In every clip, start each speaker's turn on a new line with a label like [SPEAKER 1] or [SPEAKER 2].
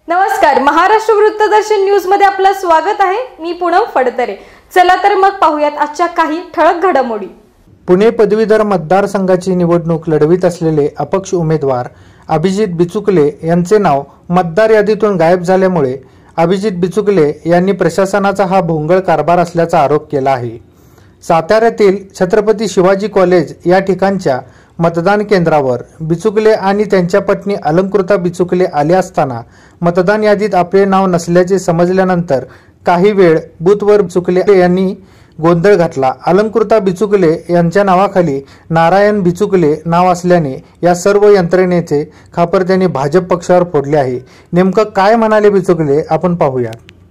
[SPEAKER 1] नमस्कार, महाराष्ट्र वृत्तदर्शन न्यूज मध्ये आपलं स्वागत आहे। मी पूनम फडतरे। चला तर मग पाहूयात आजच्या काही ठळक घडामोडी।
[SPEAKER 2] पुणे पदवीधर मतदारसंघाची निवडणूक लढवित असलेले अपक्ष उमेदवार अभिजित बिचुकले यांचे नाव मतदार यादीतून गायब झाल्यामुळे अभिजित बिचुकले यांनी प्रशासनाचा हा भोंगळ कारभार असल्याचा आरोप केला आहे। साताऱ्यातील छत्रपती शिवाजी कॉलेज या ठिकाणच्या मतदान केंद्रावर बिचुकले आणि त्यांच्या पत्नी अलंकृता बिचुकले आले असताना मतदान यादीत आपले नाव नसल्याचे समजल्यानंतर काही वेळ बूथवर बिचुकले यांनी गोंधळ घातला। अलंकृता बिचुकले यांच्या नावाखाली नारायण बिचुकले नाव असल्याने या सर्व यंत्रणेचे खापर त्यांनी भाजप पक्षावर फोडले आहे। नेमकं काय म्हणाले बिचुकले आपण पाहूया।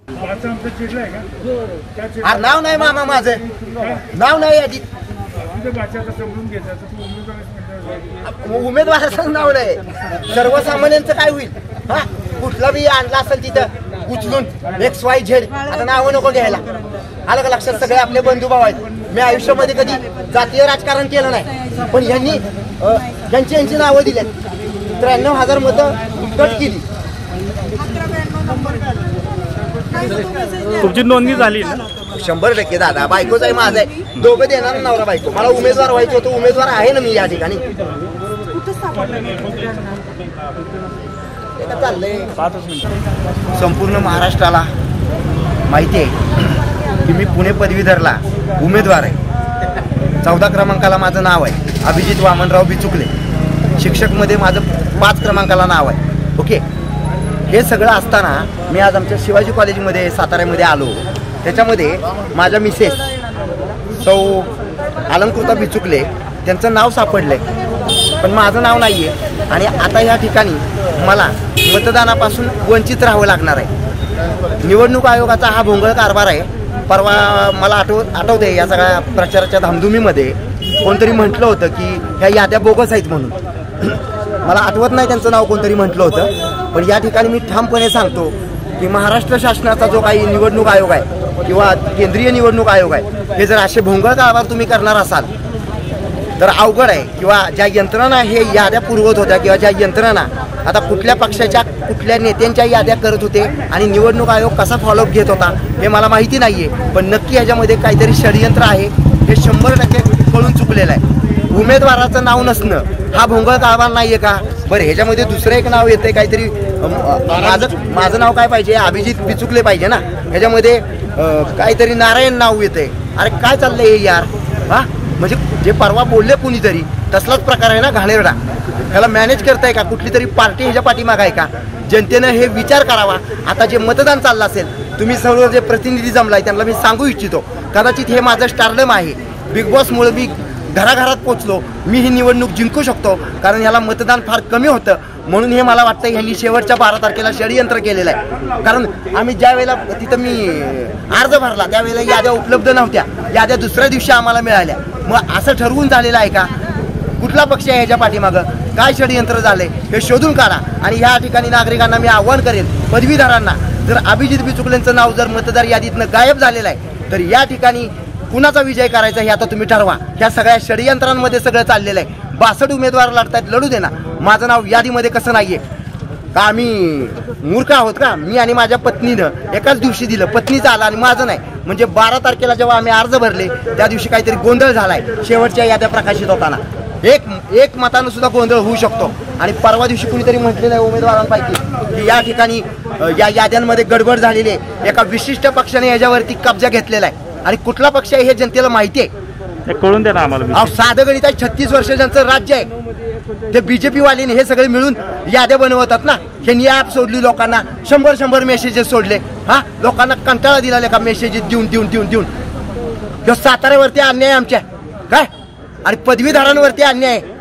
[SPEAKER 3] नाव नाही मामा, माझे नाव नाही यादीत, उमेदवाराचं नाव नाही, सर्वसामान्यांचं काय होईल? हा, कुठला बी आणला असेल तिथं उचलून XYZ, आता नाव नको घ्यायला, आलं का लक्षात? सगळे आपले बंधू भाऊ आहेत। मी आयुष्यामध्ये कधी जातीय राजकारण केलं नाही, पण यांची नावं दिली, 93,000 मतं कट केली।
[SPEAKER 4] तुमची नोंदणी झाली ना?
[SPEAKER 3] 100% दादा, बायकोच आहे, माझा आहे, दोघं देणार नवरा बायको। मला उमेदवार व्हायचं होतं, उमेदवार आहे ना मी या ठिकाणी। चाललंय संपूर्ण महाराष्ट्राला माहिती आहे की मी पुणे पदवीधरला उमेदवार आहे। 14 क्रमांकाला माझं नाव आहे अभिजित वामनराव बिचुकले। शिक्षकमध्ये माझं 5 क्रमांकाला नाव आहे। ओके, हे सगळं असताना मी आज आमच्या शिवाजी कॉलेजमध्ये साताऱ्यामध्ये आलो। त्याच्यामध्ये माझ्या मिसेस सौ अलंकृता बिचुकले त्यांचं नाव सापडलंय, पण माझं नाव नाही आहे। आणि आता या ठिकाणी मला मतदानापासून वंचित राहावं लागणार आहे। निवडणूक आयोगाचा हा भोंगळ कारभार आहे। परवा मला आठवते या सगळ्या प्रचाराच्या धामधुमीमध्ये कोणतरी म्हटलं होतं की ह्या याद्या बोगस आहेत म्हणून। मला आठवत नाही त्यांचं नाव कोणतरी म्हटलं होतं, पण या ठिकाणी मी ठामपणे सांगतो की महाराष्ट्र शासनाचा जो काही निवडणूक आयोग आहे किंवा केंद्रीय निवडणूक आयोग आहे, हे जर असे भोंगळ कारभार तुम्ही करणार असाल तर अवघड आहे। किंवा ज्या यंत्रणा हे याद्या पुरवत होत्या किंवा ज्या यंत्रणा आता कुठल्या पक्षाच्या कुठल्या नेत्यांच्या याद्या करत होते आणि निवडणूक आयोग कसा फॉलोअप घेत होता हे मला माहिती नाहीये, पण नक्की ह्याच्यामध्ये काहीतरी षडयंत्र आहे, हे 100% कळून चुकलेलं आहे। उमेदवाराचं नाव नसणं हा भोंगळ कारभार नाहीये का? बरं, ह्याच्यामध्ये दुसरं एक नाव येतंय काहीतरी, माझं नाव काय पाहिजे? अभिजित बिचुकले पाहिजे ना। ह्याच्यामध्ये काहीतरी नारायण नाव येतंय। अरे काय चाललंय हे यार? हा, म्हणजे जे परवा बोलले कुणीतरी तसलाच प्रकार आहे ना घाणेरडा। ह्याला मॅनेज करताय का? कुठली तरी पार्टी ह्याच्या पाठीमाग आहे का? जनतेनं हे विचार करावा। आता जे मतदान चाललं असेल, तुम्ही सर्व जे प्रतिनिधी जमलाय त्यांना मी सांगू इच्छितो, कदाचित हे माझं स्टारडम आहे। बिग बॉसमुळे मी घराघरात पोचलो, मी ही निवडणूक जिंकू शकतो, कारण ह्याला मतदान फार कमी होतं। म्हणून हे मला वाटतं ह्यांनी शेवटच्या 12 तारखेला षडयंत्र केलेलं आहे। कारण आम्ही ज्या वेळेला तिथं मी अर्ज भरला त्यावेळेला याद्या उपलब्ध नव्हत्या, याद्या दुसऱ्या दिवशी आम्हाला मिळाल्या। मग असं ठरवून झालेलं आहे का? कुठला पक्ष आहे ह्याच्या पाठीमागं? काय षडयंत्र झाले हे शोधून काढा। आणि ह्या ठिकाणी नागरिकांना मी आव्हान करेन, पदवीधरांना, जर अभिजित बिचुकलेंचं नाव जर मतदार यादीतनं गायब झालेलं आहे तर या ठिकाणी कुणाचा विजय करायचा हे आता तुम्ही ठरवा। ह्या सगळ्या षडयंत्रांमध्ये सगळं चाललेलं आहे। 62 उमेदवार लढतायत, लढू दे ना। माझं नाव यादीमध्ये कसं नाहीये का? आम्ही मूर्ख आहोत का? मी आणि माझ्या पत्नीनं एकाच दिवशी दिलं, पत्नीचं आलं आणि माझं नाही। म्हणजे 12 तारखेला जेव्हा आम्ही अर्ज भरले त्या दिवशी काहीतरी गोंधळ झालाय शेवटच्या याद्या प्रकाशित होताना। एक मतानं सुद्धा गोंधळ होऊ शकतो। आणि परवा दिवशी कुणीतरी म्हटलेलं आहे उमेदवारांपैकी की या ठिकाणी या याद्यांमध्ये गडबड झालेली आहे, एका विशिष्ट पक्षाने याच्यावरती कब्जा घेतलेला आहे। आणि कुठला पक्ष आहे हे जनतेला माहिती आहे,
[SPEAKER 4] कळून द्या ना आम्हाला।
[SPEAKER 3] साधं गणित आहे, 36 वर्ष ज्यांचं राज्य आहे ते बीजेपी वालीने हे सगळे मिळून याद्या बनवतात ना। हे ॲप सोडली लोकांना, 100 मेसेजेस सोडले। हा, लोकांना कंटाळा दिला का मेसेजेस देऊन। साताऱ्यावरती अन्याय आमच्या काय आणि पदवीधरांवरती अन्याय